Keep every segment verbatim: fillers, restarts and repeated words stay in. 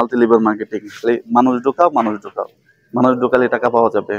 Multi level marketing. মানুষ ঢোকাও, মানুষ ঢোকাও, মানুষ ঢোকালে টাকা পাওয়া যাবে।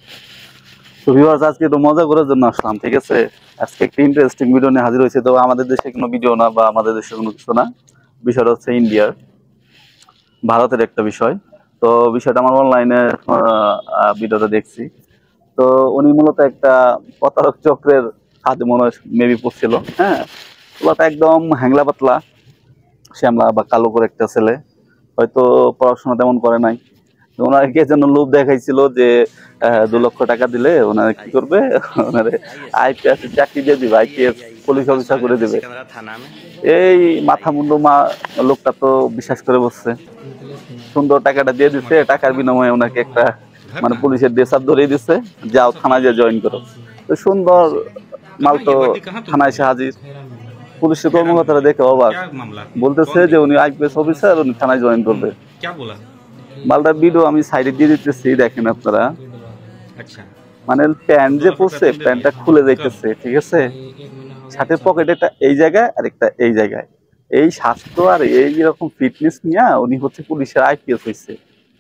তো ভিউয়ার্স, আজকে তো মজা করার জন্য আসলাম, ঠিক আছে। আজকে একটা ইন্টারেস্টিং ভিডিও নিয়ে হাজির হয়েছে। তো আমাদের দেশে কোনো ভিডিও না বা আমাদের দেশে কোনো কিছু না, বিষয়টা হচ্ছে ইন্ডিয়ার, ভারতের একটা বিষয়। তো বিষয়টা আমার অনলাইনে ভিডিওটা দেখছি। তো উনি মূলত একটা প্রতারক চক্রের হাতে মনে হয় মেবি পড়ছিল। হ্যাঁ, ওটা একদম হ্যাংলা পাতলা শ্যামলা বা কালো করে একটা ছেলে, হয়তো পড়াশোনা তেমন করে নাই। ওনাকে যেন লোভ দেখাইছিল যে দু লক্ষ টাকা দিলে ওনারা কি করবে, ওনারে আইপিএস চাকরি দিয়ে দিবে, আইপিএস পুলিশ অফিসার করে দিবে। এই মাথা মুন্ডু মা লোকটা তো বিশ্বাস করে বসছে, সুন্দর টাকাটা দিয়ে দিচ্ছে। টাকার বিনিময়ে ওনাকে একটা মানে পুলিশের ড্রেস আপ ধরিয়ে দিচ্ছে, যাও থানায় যে জয়েন করো। তো সুন্দর মাল তো থানায় এসে হাজির। পুলিশের কর্মকর্তারা দেখে অবাক, বলতেছে যে উনি আইপিএস অফিসার, উনি থানায় জয়েন করবে। মালটার ভিডিও আমি সাইডে দিয়ে দিতেছি, দেখেন আপনারা। মানে প্যান্ট যে পরছে, প্যান্টটা খুলে যাইতেছে, ঠিক আছে। শার্টের পকেট একটা এই জায়গায় আর একটা এই জায়গায়। এই স্বাস্থ্য আর এই রকম ফিটনেস নিয়ে উনি হচ্ছে পুলিশের আইপিএস হয়েছে।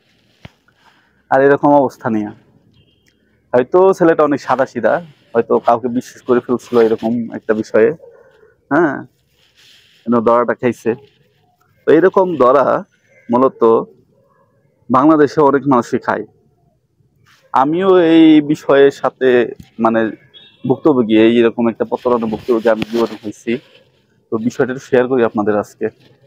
আর এরকম অবস্থা নিয়ে হয়তো ছেলেটা অনেক সাদা সিধা, হয়তো কাউকে বিশ্বাস করে ফেলছিল এরকম একটা বিষয়ে। হ্যাঁ, দড়াটা খাইছে। তো এইরকম দড়া মূলত বাংলাদেশে অনেক মানুষই খায়। আমিও এই বিষয়ের সাথে মানে ভুক্তভোগী, এইরকম একটা প্রতারণা ভুক্তভোগী আমি জীবনে হয়েছি। তো বিষয়টা একটু শেয়ার করি আপনাদের আজকে।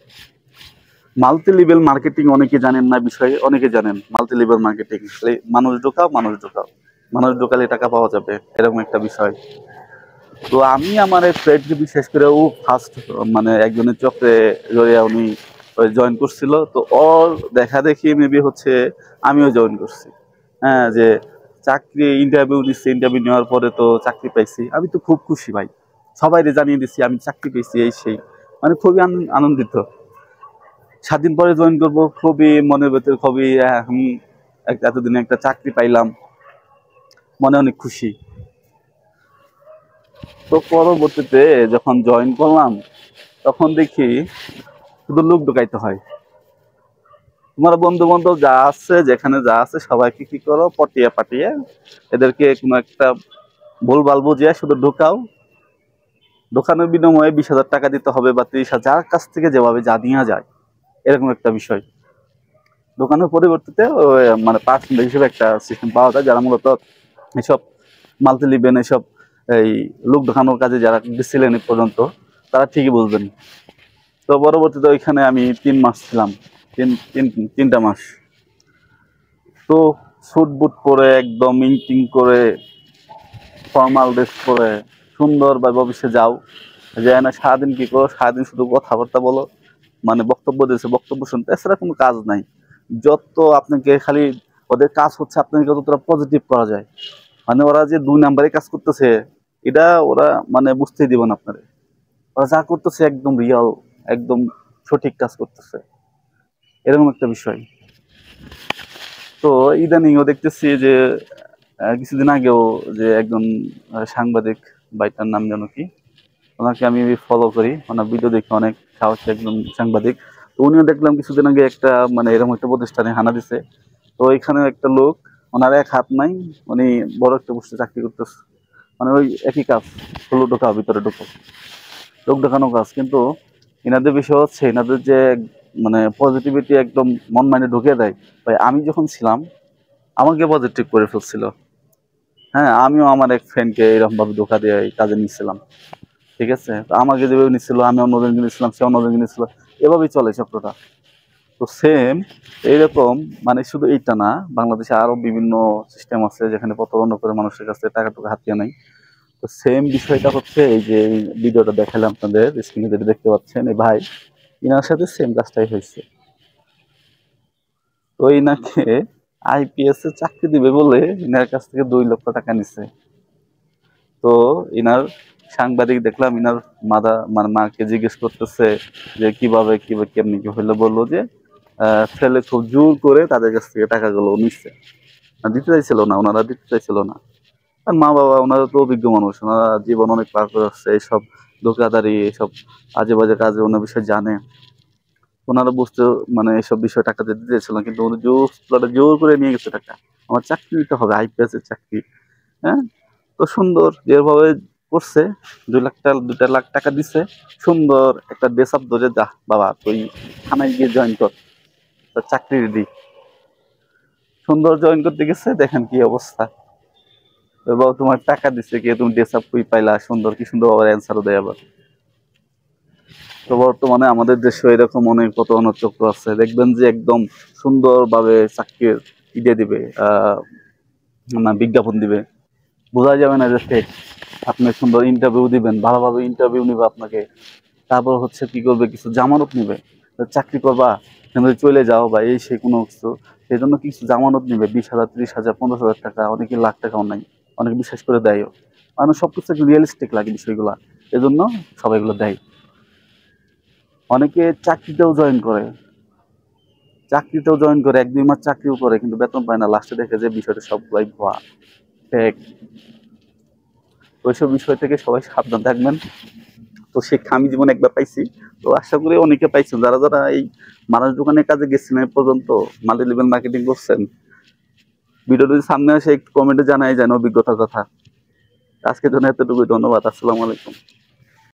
মাল্টি লেভেল মার্কেটিং অনেকে জানেন না বিষয়ে, অনেকে জানেন মাল্টি লেভেল মার্কেটিং। মানুষ ঢোকাও, মানুষ ঢোকাও, মানুষ ঢোকালে টাকা পাওয়া যাবে, এরকম একটা বিষয়। তো আমি আমার এক ফ্রেন্ডকে বিশেষ করে ও ফার্স্ট মানে একজনের চক্রে জড়িয়ে উনি জয়েন করছিল। তো ওর দেখা দেখি মেবি হচ্ছে আমিও জয়েন করছি। হ্যাঁ, যে চাকরি ইন্টারভিউ দিচ্ছি, ইন্টারভিউ নেওয়ার পরে তো চাকরি পাইছি। আমি তো খুব খুশি ভাই, সবাইকে জানিয়ে দিচ্ছি আমি চাকরি পেয়েছি, এই সেই, মানে খুবই আনন্দিত। সাত দিন পরে জয়েন করবো, খুবই মনের ভেতর খুবই আমি এতদিনে একটা চাকরি পাইলাম, মনে অনেক খুশি। তো পরবর্তীতে যখন জয়েন করলাম তখন দেখি শুধু লোক ঢুকাইতে হয়। তোমার বন্ধু বান্ধব যা আছে, যেখানে যা আছে সবাইকে কি করো, পটিয়ে পাটিয়ে এদেরকে কোনো একটা ভুলভাল বুঝিয়ে শুধু ঢুকাও। ঢোকানোর বিনিময়ে বিশ হাজার টাকা দিতে হবে বা ত্রিশ হাজার কাছ থেকে যেভাবে যা নেওয়া যায়, এরকম একটা বিষয়। দোকানের পরিবর্তিতে মানে পার্সেন্টেজ হিসেবে একটা সিস্টেম পাওয়া যায়, যারা মূলত এসব মাল্টি লিভেন এসব এই লোক ঢোকানোর কাজে যারা গেছিলেন এ পর্যন্ত, তারা ঠিকই বুঝবেন। তো পরবর্তীতে ওইখানে আমি তিন মাস ছিলাম, তিন তিন তিনটা মাস। তো স্যুট বুট পরে একদম ইনটিং করে ফর্মাল ড্রেস পরে সুন্দরভাবে অফিসে যাও, যায় না সারাদিন কি করো, সারাদিন শুধু কথাবার্তা বলো, মানে বক্তব্য দিয়েছে, বক্তব্য শুনতে, এছাড়া কোনো কাজ নাই। যত আপনাকে খালি ওদের কাজ হচ্ছে আপনাকে যতটা পজিটিভ করা যায়, মানে ওরা যে দুই নাম্বারে কাজ করতেছে এটা ওরা মানে বুঝতেই দিব না আপনারে। ওরা যা করতেছে একদম রিয়াল, একদম সঠিক কাজ করতেছে, এরকম একটা বিষয়। তো ইদানিংও দেখতেছি যে কিছুদিন আগেও যে একজন সাংবাদিক, বাইটার নাম যেন কি, ওনাকে আমি ফলো করি, ওনার ভিডিও দেখি, অনেক সাহসী একজন সাংবাদিক। তো উনিও দেখলাম কিছুদিন আগে একটা মানে এরকম একটা প্রতিষ্ঠানে হানা দিছে। তো এখানে একটা লোক, ওনার এক হাত নাই, উনি বড় একটা পোস্টে চাকরি করতেছে, মানে ওই একই কাজ, হলো ঢোকা ভিতরে ঢোকো, লোক ঢোকানো কাজ। কিন্তু এনাদের বিষয় হচ্ছে এনাদের যে মানে পজিটিভিটি একদম মন মাইন্ডে ঢুকে দেয়। ভাই আমি যখন ছিলাম আমাকে পজিটিভ করে ফেলছিল। হ্যাঁ, আমিও আমার এক ফ্রেন্ডকে এরকম ভাবে ধোকা দিয়ে এই কাজে নিচ্ছিলাম, ঠিক আছে। তো আমাকে যেভাবে নিচ্ছিল আমি অন্যজনকে নিচ্ছিলাম, সে অন্যজনকে নিচ্ছিল, এভাবেই চলে চক্রটা। তো সেম এইরকম মানে শুধু এইটা না, বাংলাদেশে আরো বিভিন্ন সিস্টেম আছে যেখানে প্রতারণা করে মানুষের কাছে টাকা টুকা হাতিয়ে নেয়। তো সেম বিষয়টা হচ্ছে এই যে ভিডিওটা দেখালাম আপনাদের স্ক্রিনে, যেটা দেখতে পাচ্ছেন, এই ভাই ইনার সাথে সেম কাজটাই হয়েছে। তো ইনাকে আইপিএস এ চাকরি দিবে বলে ইনার কাছ থেকে দুই লক্ষ টাকা নিছে। তো ইনার সাংবাদিক দেখলাম ইনার মাদা মানে মাকে জিজ্ঞেস করতেছে যে কিভাবে কিভাবে কেমনি কি হইলো, বললো যে আহ ছেলে খুব জোর করে তাদের কাছ থেকে টাকাগুলো নিচ্ছে, দিতে চাইছিল না, ওনারা দিতে চাইছিল না। আর মা বাবা ওনারা তো অভিজ্ঞ মানুষ, ওনারা জীবন অনেক পার করে আসছে, এইসব ধোকাধারি এইসব আজে বাজে কাজে ওনার বিষয় জানে। ওনারা বুঝতে মানে এইসব বিষয়ে টাকা দিতে দিয়েছিল কিন্তু উনি জোর প্লটে জোর করে নিয়ে গেছে টাকা। আমার চাকরি দিতে হবে, আইপিএস এর চাকরি। হ্যাঁ, তো সুন্দর যেভাবে করছে, দুই লাখ টাকা দুটা লাখ টাকা দিছে, সুন্দর একটা ড্রেস আপ ধরে, যা বাবা তুই থানায় গিয়ে জয়েন কর, তোর চাকরি রেডি। সুন্দর জয়েন করতে গেছে, দেখেন কি অবস্থা। এবার তোমার টাকা দিচ্ছে কি, তুমি ড্রেস আপ কই পাইলা, সুন্দর কি সুন্দর আবার অ্যান্সারও দেয় আবার। তো বর্তমানে আমাদের দেশে এরকম অনেক প্রতারণা চক্র আছে, দেখবেন যে একদম সুন্দরভাবে চাকরির ইয়ে দিবে, আহ না বিজ্ঞাপন দিবে, বোঝা যাবে না যে fake। আপনি সুন্দর ইন্টারভিউ দিবেন, ভালোভাবে ইন্টারভিউ নিবে আপনাকে, তারপর হচ্ছে কি করবে, কিছু জামানত নিবে, তো চাকরি করবা কিন্তু চলে যাও বা এই সেই কোনো কিছু, সেই জন্য কিছু জামানত নিবে, বিশ হাজার ত্রিশ হাজার পঞ্চাশ হাজার টাকা, অনেকে লাখ টাকাও নাই, অনেকে বিশ্বাস করে দেয়ও। মানে সবকিছু একটু রিয়েলিস্টিক লাগে বিষয়গুলা, এজন্য সবাই এগুলো দেয়। অনেকে চাকরিতেও জয়েন করে, চাকরিতেও জয়েন করে এক দুই মাস চাকরিও করে কিন্তু বেতন পায় না, লাস্টে দেখে যে বিষয়টা সবগুলাই ভুয়া, ফেক। ওইসব বিষয় থেকে সবাই সাবধান থাকবেন। তো শিক্ষা আমি জীবনে একবার পাইছি, তো আশা করি অনেকে পাইছেন, যারা যারা এই মানুষ দোকানের কাজে গেছেন এ পর্যন্ত, মাল্টি লেভেল মার্কেটিং করছেন, ভিডিও যদি সামনে আসে একটু কমেন্টে জানাই যান অভিজ্ঞতার কথা। আজকের জন্য এতটুকুই, ধন্যবাদ, আসসালামু আলাইকুম।